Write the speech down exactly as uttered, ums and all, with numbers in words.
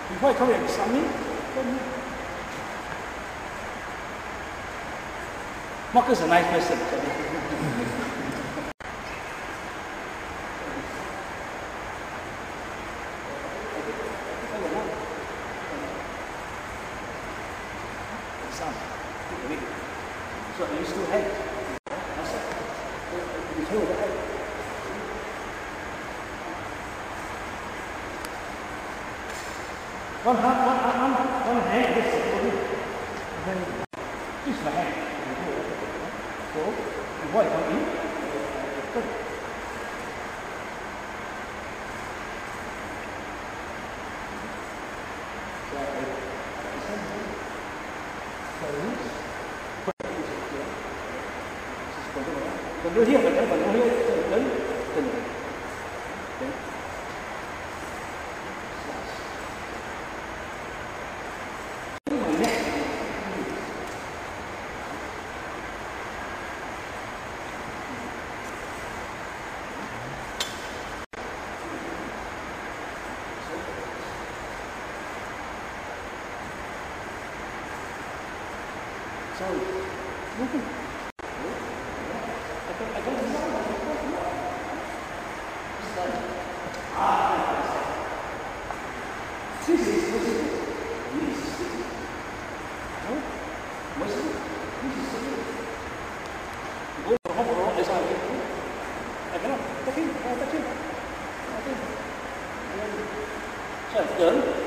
Before I come here, Sammy, Marcus is a nice person. Some, so you still have. You still have. One hand, one hand, one hand, this is this is my hand. So, before I come in, good. Còn đôi hiệp là cái phần đôi hiệp lớn từng đấy. Sorry. This is this is this is no, what's it? This is it. Go for how long is I? I cannot. Take it. Take it. Take it. Sorry, girl.